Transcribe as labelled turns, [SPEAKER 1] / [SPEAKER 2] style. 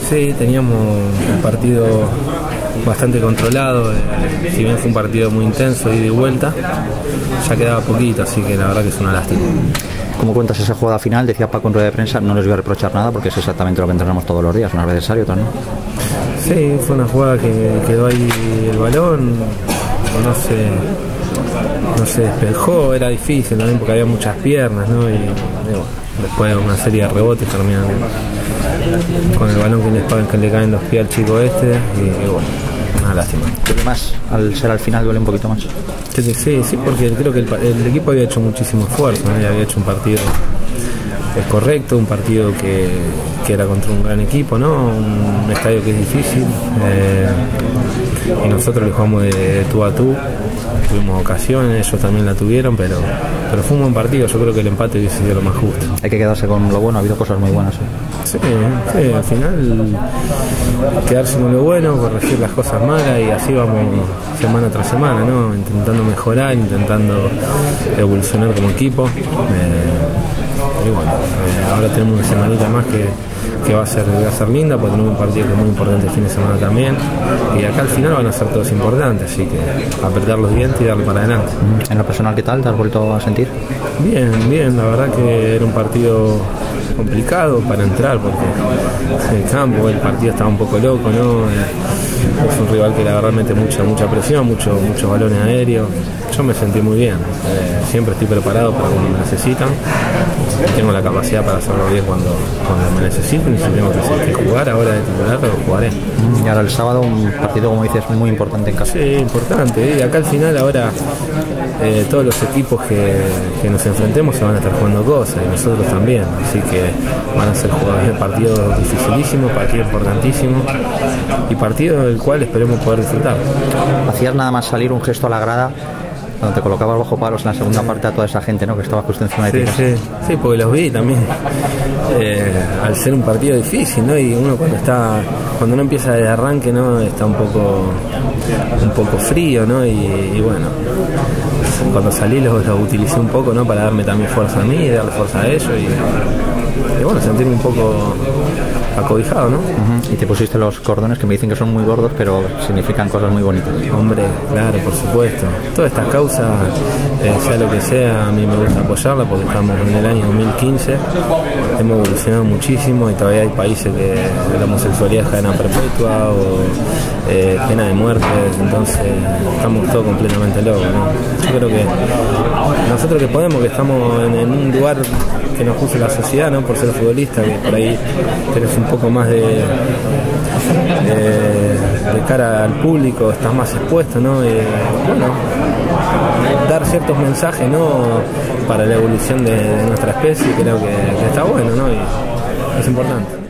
[SPEAKER 1] Sí, teníamos un partido bastante controlado, si bien fue un partido muy intenso, ida y vuelta, ya quedaba poquito, así que la verdad que es una lástima.
[SPEAKER 2] ¿Cómo cuentas esa jugada final? Decía Paco en rueda de prensa, no les voy a reprochar nada porque es exactamente lo que entrenamos todos los días, unas veces sale, otras no.
[SPEAKER 1] Sí, fue una jugada que quedó ahí el balón, no se despejó, era difícil también porque había muchas piernas, ¿no? Y bueno, después de una serie de rebotes terminan con el balón que le cae en los pies al chico este y bueno, una lástima.
[SPEAKER 2] ¿Duele más? Al ser al final duele un poquito más.
[SPEAKER 1] Sí, porque creo que el equipo había hecho muchísimo esfuerzo, ¿no? Y había hecho un partido correcto, un partido que era contra un gran equipo, ¿no? Un estadio que es difícil, y nosotros le jugamos de tú a tú, tuvimos ocasiones, ellos también la tuvieron, pero fue un buen partido. Yo creo que el empate hubiese sido lo más justo.
[SPEAKER 2] Hay que quedarse con lo bueno, ha habido cosas muy buenas.
[SPEAKER 1] Sí, al final quedarse con lo bueno, corregir las cosas malas y así vamos semana tras semana, ¿no? Intentando mejorar, intentando evolucionar como equipo. Y bueno, ahora tenemos una semanita más que va a ser linda, porque tenemos un partido que es muy importante el fin de semana también, y acá al final van a ser todos importantes, así que apretar los dientes y darle para adelante.
[SPEAKER 2] ¿En lo personal qué tal? ¿Te has vuelto a sentir?
[SPEAKER 1] Bien, la verdad que era un partido complicado para entrar porque el campo, el partido estaba un poco loco, ¿no? Es un rival que la verdad mete mucha presión, muchos balones aéreos. Yo me sentí muy bien, siempre estoy preparado para cuando me necesitan, tengo la capacidad para hacerlo bien cuando me necesiten, y si tengo que jugar ahora de titular, lo jugaré.
[SPEAKER 2] Y ahora el sábado un partido, como dices, muy importante en casa.
[SPEAKER 1] Sí, importante, y acá al final ahora todos los equipos que nos enfrentemos se van a estar jugando cosas, y nosotros también, así que van a ser partidos dificilísimos, partidos importantísimos, y partidos del cual esperemos poder disfrutar.
[SPEAKER 2] Hacías nada más salir un gesto a la grada cuando te colocabas bajo palos en la segunda parte a toda esa gente, ¿no? Que estaba justo encima de ti.
[SPEAKER 1] Sí, porque los vi también. Al ser un partido difícil, ¿no? Y uno cuando no empieza de arranque, ¿no? Está un poco frío, ¿no? Y bueno, cuando salí los utilicé un poco, ¿no? Para darme también fuerza a mí y darle fuerza a ellos y bueno, sentirme un poco acobijado, ¿no?
[SPEAKER 2] Y te pusiste los cordones que me dicen que son muy gordos, pero significan cosas muy bonitas.
[SPEAKER 1] Hombre, claro, por supuesto. Todas estas causas, sea lo que sea, a mí me gusta apoyarla porque estamos en el año 2015, hemos evolucionado muchísimo y todavía hay países que la homosexualidad es cadena perpetua o pena de muerte, entonces estamos todos completamente locos, ¿no? Yo creo que nosotros que podemos, que estamos en un lugar que nos puso la sociedad, ¿no? Por ser futbolista, que por ahí tenés un poco más de cara al público, estás más expuesto, ¿no? Bueno, dar ciertos mensajes, ¿no? Para la evolución de nuestra especie, creo que está bueno, ¿no? Y es importante.